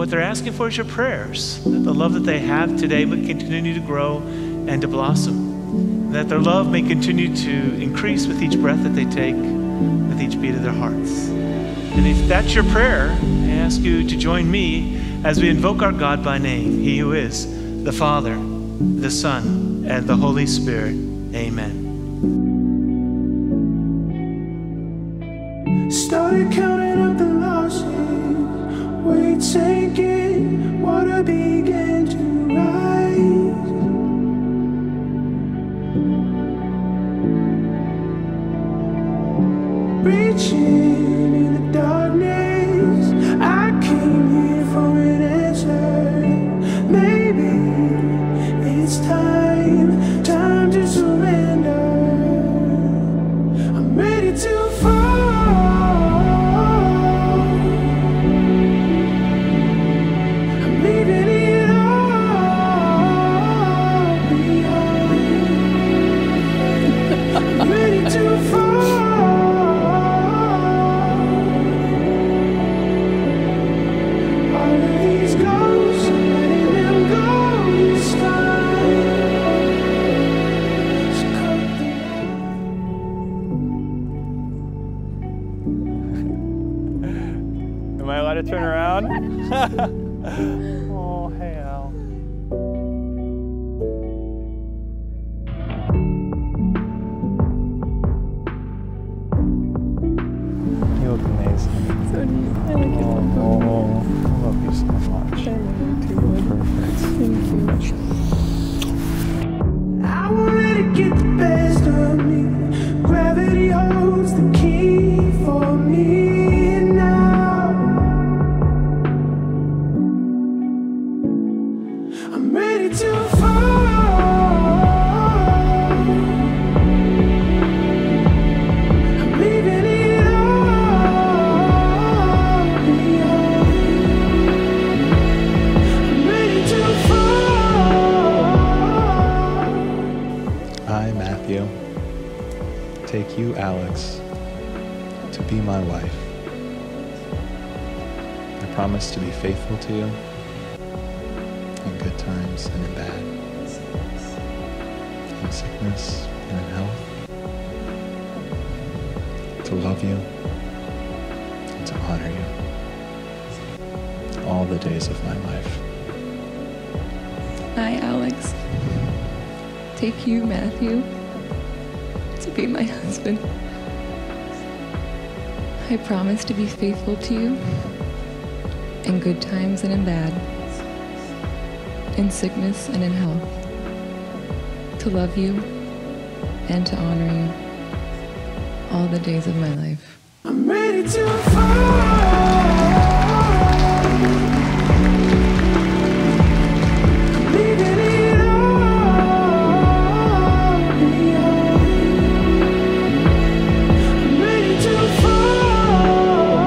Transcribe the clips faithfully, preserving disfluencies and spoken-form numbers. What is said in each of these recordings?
what they're asking for is your prayers, that the love that they have today would continue to grow and to blossom, that their love may continue to increase with each breath that they take, with each beat of their hearts. And if that's your prayer, I ask you to join me as we invoke our God by name, He who is the Father, the Son, and the Holy Spirit. Amen. Started counting up the losses, weight sinking, water began to rise. Reaching in the darkness, I came here for an answer. Maybe it's time, time to surrender. I'm ready to fall. Am I allowed to turn around? Oh, hey, Al. You look amazing. So neat. I like your photo. Oh, I love you so much. I love you too. Perfect. Thank you. I won't let it get the best of me. Gravity holds the key for me. I'm ready to fall. I'm leaving it all behind. I'm ready to fall. I, Matthew, take you, Alex, to be my wife. I promise to be faithful to you in good times and in bad, in sickness and in health, to love you and to honor you all the days of my life. I, Alex, take you, Matthew, to be my husband. I promise to be faithful to you in good times and in bad, in sickness and in health, to love you and to honor you all the days of my life. I'm ready to fall. Leaving it all behind. I'm ready to fall.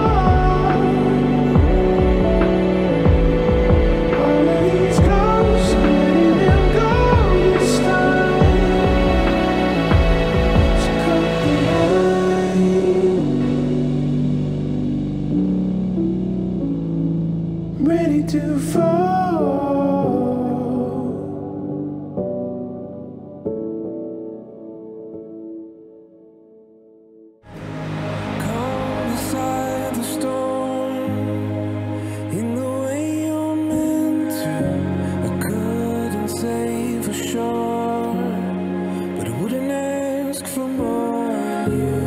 All of these ghosts, I'm letting them go this time. So cut the line. I'm ready to fall. Come beside the storm in the way you're meant to. I couldn't say for sure, but I wouldn't ask for more than you.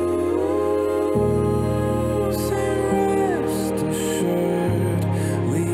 Say rest assured, we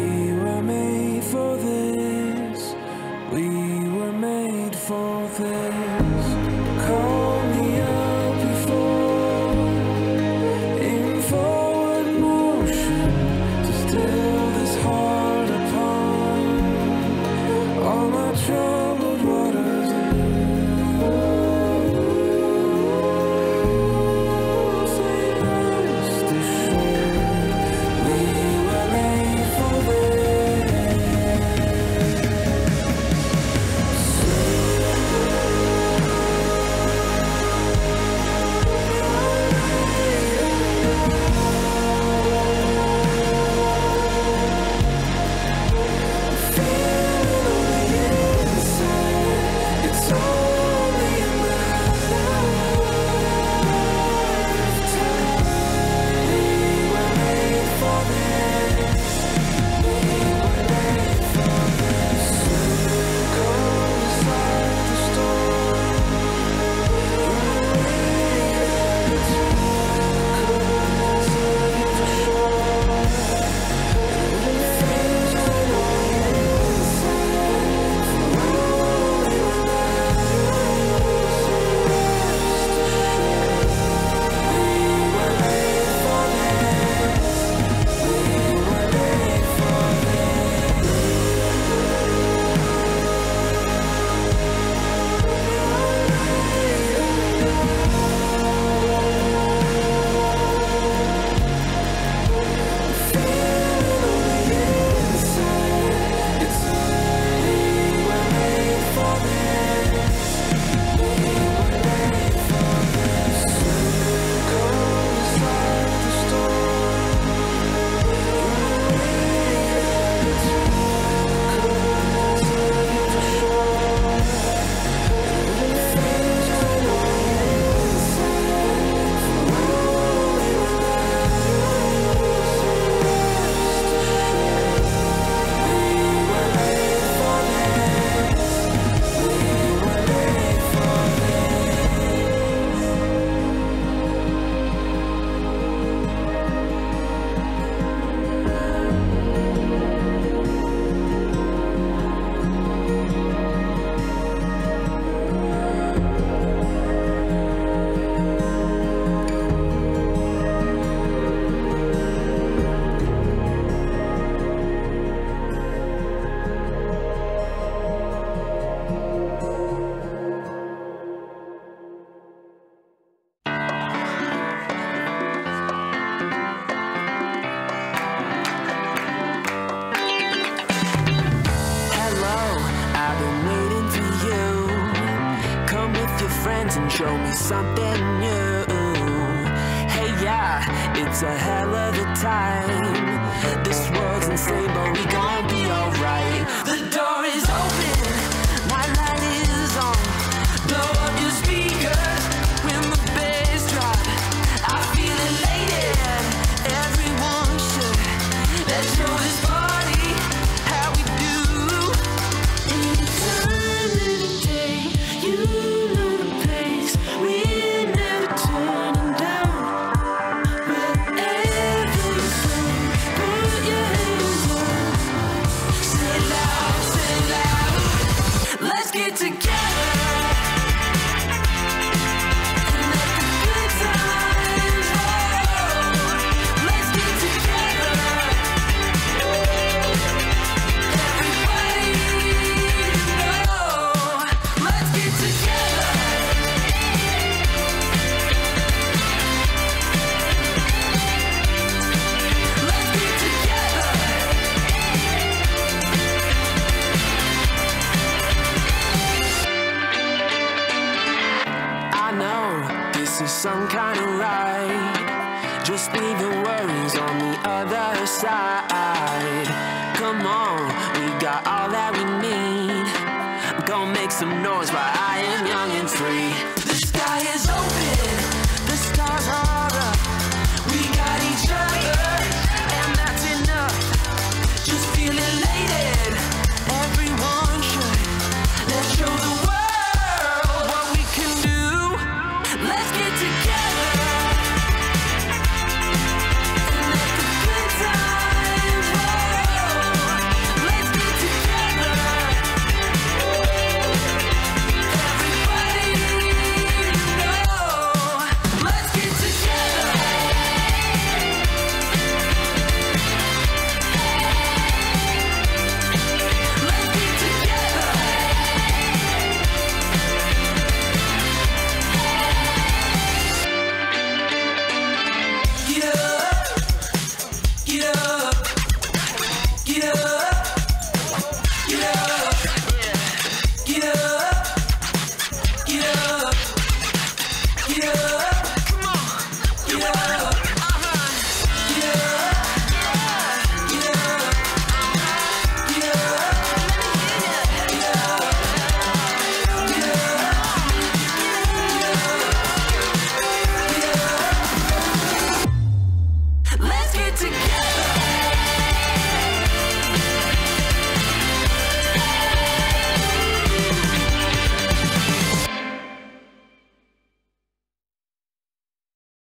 friends and show me something new. Hey, yeah, it's a hell of a time. This world's insane, but we gon' be alright. The door is open, my light is on. Blow up your speakers when the bass drop. I feel elated, everyone should. Let's show this party how we do. Any time, any day, you know the place. We're never turning down. Wherever you go, put your hands up. Say it loud, say it loud. Let's get together. And let the good times roll. Let's get together. Everybody know. Let's get together. Let's get together. I know this is some kind of ride. Just leave your worries on the other side. Come on, we got all that we need. Go make some noise while I am young and free. The sky is open, the stars are